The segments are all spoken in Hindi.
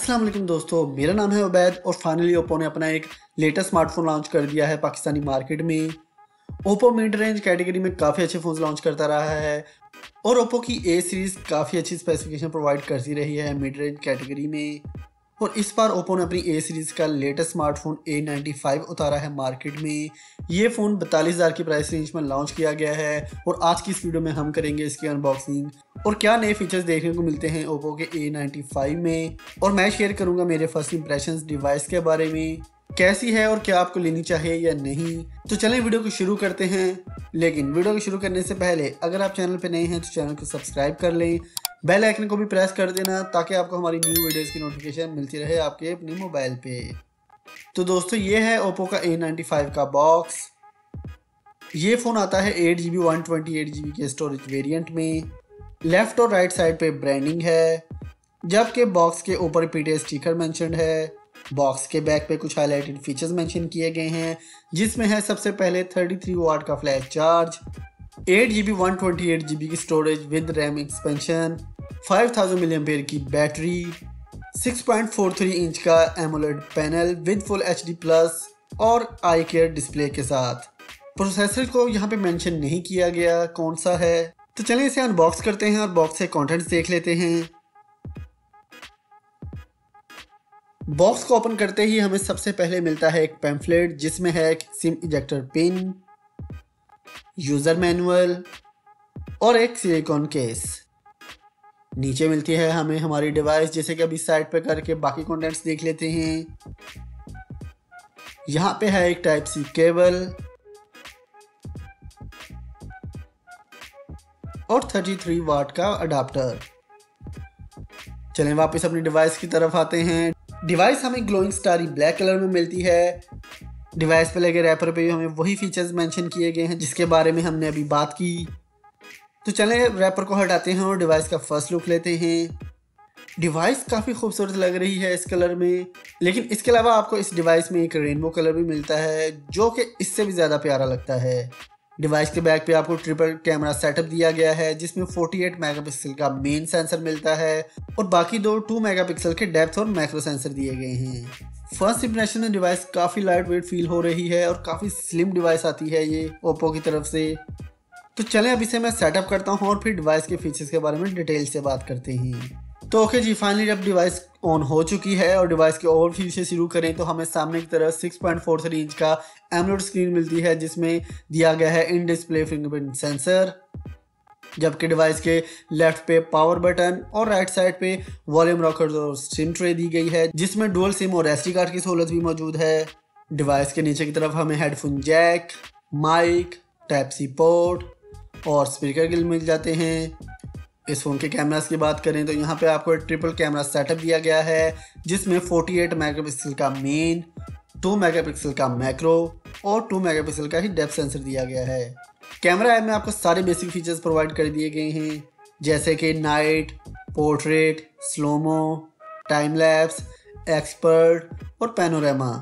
अस्सलाम वालेकुम दोस्तों, मेरा नाम है उबैद और फाइनली ओप्पो ने अपना एक लेटेस्ट स्मार्टफोन लॉन्च कर दिया है पाकिस्तानी मार्केट में। ओप्पो मिड रेंज कैटेगरी में काफ़ी अच्छे फ़ोन लॉन्च करता रहा है और ओप्पो की ए सीरीज़ काफ़ी अच्छी स्पेसिफिकेशन प्रोवाइड करती रही है मिड रेंज कैटेगरी में। और इस बार ओप्पो ने अपनी ए सीरीज़ का लेटेस्ट स्मार्टफोन A95 उतारा है मार्केट में। ये फ़ोन 42,000 की प्राइस रेंज में लॉन्च किया गया है और आज की इस वीडियो में हम करेंगे इसकी अनबॉक्सिंग और क्या नए फीचर्स देखने को मिलते हैं ओप्पो के A95 में। और मैं शेयर करूंगा मेरे फर्स्ट इंप्रेशंस डिवाइस के बारे में, कैसी है और क्या आपको लेनी चाहिए या नहीं। तो चलें वीडियो को शुरू करते हैं। लेकिन वीडियो को शुरू करने से पहले अगर आप चैनल पे नए हैं तो चैनल को सब्सक्राइब कर लें, बेल आइकन को भी प्रेस कर देना ताकि आपको हमारी न्यू वीडियोस की नोटिफिकेशन मिलती रहे आपके अपने मोबाइल पे। तो दोस्तों ये है ओप्पो का A95 का बॉक्स। ये फ़ोन आता है 8GB 128GB के स्टोरेज वेरिएंट में। लेफ्ट और राइट साइड पे ब्रांडिंग है, जबकि बॉक्स के ऊपर पीटे स्टिकर मेंशन्ड है। बॉक्स के बैक पे कुछ हाईलाइटेड फीचर्स मेंशन किए गए हैं, जिसमें है सबसे पहले 33 वाट का फ्लैश चार्ज, 8GB 128GB की storage with RAM expansion, 5000 mAh की बैटरी, 6.43 इंच का AMOLED panel with full HD plus और आई केयर डिस्प्ले के साथ। प्रोसेसर को यहाँ पे मेंशन नहीं किया गया कौन सा है, तो चलिए इसे अनबॉक्स करते हैं और बॉक्स से कंटेंट्स देख लेते हैं। बॉक्स को ओपन करते ही हमें सबसे पहले मिलता है एक पैम्फलेट, जिसमें है एक SIM ejector pin, user manual और एक सिलिकॉन केस। नीचे मिलती है हमें हमारी डिवाइस, जैसे कि अभी साइड पे करके बाकी कंटेंट्स देख लेते हैं। यहाँ पे है एक टाइप सी केबल और 33 वाट का अडाप्टर। चलें वापस अपनी डिवाइस की तरफ आते हैं। डिवाइस हमें ग्लोइंग स्टारी ब्लैक कलर में मिलती है। डिवाइस पे लगे रैपर पे भी हमें वही फीचर्स मेंशन किए गए हैं जिसके बारे में हमने अभी बात की। तो चलें रैपर को हटाते हैं और डिवाइस का फर्स्ट लुक लेते हैं। डिवाइस काफ़ी खूबसूरत लग रही है इस कलर में, लेकिन इसके अलावा आपको इस डिवाइस में एक रेनबो कलर भी मिलता है जो कि इससे भी ज़्यादा प्यारा लगता है। डिवाइस के बैक पे आपको ट्रिपल कैमरा सेटअप दिया गया है, जिसमें 48 मेगापिक्सल का मेन सेंसर मिलता है और बाकी दो 2 मेगापिक्सल के डेप्थ और मैक्रो सेंसर दिए गए हैं। फर्स्ट इंप्रेशन में डिवाइस काफ़ी लाइट वेट फील हो रही है और काफ़ी स्लिम डिवाइस आती है ये ओप्पो की तरफ से। तो चलें अब इसे मैं सेटअप करता हूँ और फिर डिवाइस के फीचर्स के बारे में डिटेल से बात करते हैं। तो ओके जी, फाइनली जब डिवाइस ऑन हो चुकी है और डिवाइस के ओवरव्यू से शुरू करें तो हमें सामने की तरफ 6.43 इंच का एमोलेड स्क्रीन मिलती है, जिसमें दिया गया है इन डिस्प्ले फिंगरप्रिंट सेंसर, जबकि डिवाइस के लेफ्ट पे पावर बटन और राइट साइड पे वॉल्यूम रॉकर और सिम ट्रे दी गई है, जिसमें डुअल सिम और SD कार्ड की सहूलत भी मौजूद है। डिवाइस के नीचे की तरफ हमें headphone jack, mic, type C port और स्पीकर गिल मिल जाते हैं। इस फ़ोन के कैमरास की बात करें तो यहाँ पे आपको एक ट्रिपल कैमरा सेटअप दिया गया है, जिसमें 48 मेगापिक्सल का मेन, 2 मेगापिक्सल का मैक्रो और 2 मेगापिक्सल का ही डेप्थ सेंसर दिया गया है। कैमरा ऐप में आपको सारे बेसिक फीचर्स प्रोवाइड कर दिए गए हैं, जैसे कि night, portrait, slomo, time lapse, expert और पैनोरामा,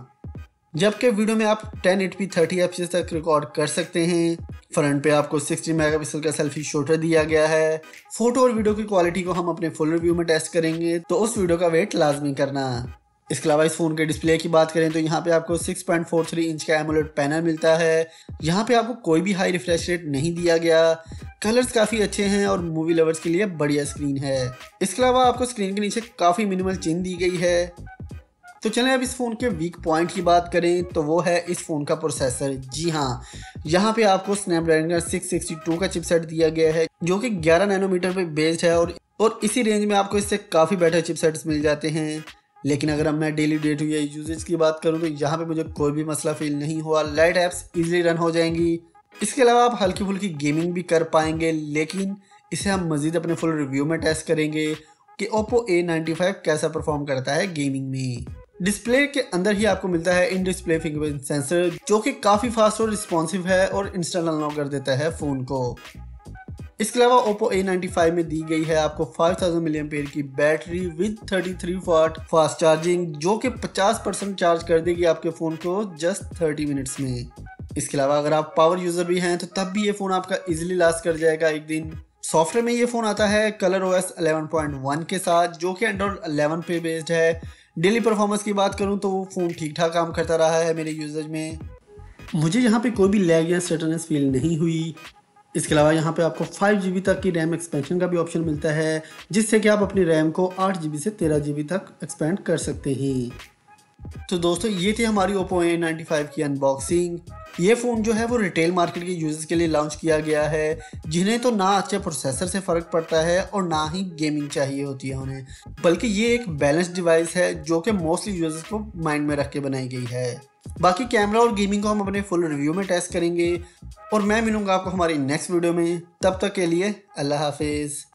जबकि वीडियो में आप 1080p 30 fps तक रिकॉर्ड कर सकते हैं। फ्रंट पे आपको 60 मेगापिक्सल का सेल्फी शूटर दिया गया है। फोटो और वीडियो की क्वालिटी को हम अपने फुल रिव्यू में टेस्ट करेंगे, तो उस वीडियो का वेट लाजमी करना। इसके अलावा इस फ़ोन के डिस्प्ले की बात करें तो यहाँ पे आपको 6.43 इंच का एमोलेड पैनल मिलता है। यहाँ पे आपको कोई भी हाई रिफ्रेश रेट नहीं दिया गया। कलर्स काफ़ी अच्छे हैं और मूवी लवर्स के लिए बढ़िया स्क्रीन है। इसके अलावा आपको स्क्रीन के नीचे काफ़ी मिनिमल चिन्ह दी गई है। तो चलें अब इस फ़ोन के वीक पॉइंट की बात करें तो वो है इस फ़ोन का प्रोसेसर। जी हाँ, यहाँ पे आपको स्नैपड्रैगन 662 का चिपसेट दिया गया है, जो कि 11 नैनोमीटर पे बेस्ड है और इसी रेंज में आपको इससे काफ़ी बेटर चिपसेट्स मिल जाते हैं। लेकिन अगर मैं daily day to day usage की बात करूँ तो यहाँ पे मुझे कोई भी मसला फील नहीं हुआ। लाइट ऐप्स ईजिली रन हो जाएंगी। इसके अलावा आप हल्की फुल्की गेमिंग भी कर पाएंगे, लेकिन इसे हम मज़ीद अपने फुल रिव्यू में टेस्ट करेंगे कि ओप्पो A95 कैसा परफॉर्म करता है गेमिंग में। डिस्प्ले के अंदर ही आपको मिलता है इन डिस्प्ले फिंगरप्रिंट सेंसर, जो कि काफ़ी फास्ट और रिस्पॉन्सिव है और इंस्टेंट अनलॉक कर देता है फ़ोन को। इसके अलावा ओप्पो A95 में दी गई है आपको 5000 mAh की battery with 33 watt fast charging, जो कि 50% चार्ज कर देगी आपके फ़ोन को जस्ट 30 मिनट्स में। इसके अलावा अगर आप पावर यूज़र भी हैं तो तब भी ये फ़ोन आपका इजीली लास्ट कर जाएगा एक दिन। सॉफ्टवेयर में ये फ़ोन आता है ColorOS 11.1 के साथ, जो कि एंड्रॉइड 11 पे बेस्ड है। डेली परफॉर्मेंस की बात करूँ तो वो फ़ोन ठीक ठाक काम करता रहा है मेरे यूजेज में। मुझे यहाँ पे कोई भी लैग या स्टटरनेस फील नहीं हुई। इसके अलावा यहाँ पे आपको 5 GB तक की रैम एक्सपेंशन का भी ऑप्शन मिलता है, जिससे कि आप अपनी रैम को 8 GB से 13 GB तक एक्सपेंड कर सकते हैं। तो दोस्तों ये थी हमारी Oppo A95 की अनबॉक्सिंग। ये फ़ोन जो है वो रिटेल मार्केट के यूजर्स के लिए लॉन्च किया गया है, जिन्हें तो ना अच्छे प्रोसेसर से फ़र्क पड़ता है और ना ही गेमिंग चाहिए होती है उन्हें, बल्कि ये एक बैलेंस्ड डिवाइस है जो कि मोस्टली यूजर्स को माइंड में रख के बनाई गई है। बाकी कैमरा और गेमिंग को हम अपने फुल रिव्यू में टेस्ट करेंगे और मैं मिलूंगा आपको हमारी नेक्स्ट वीडियो में। तब तक के लिए अल्लाह हाफिज़।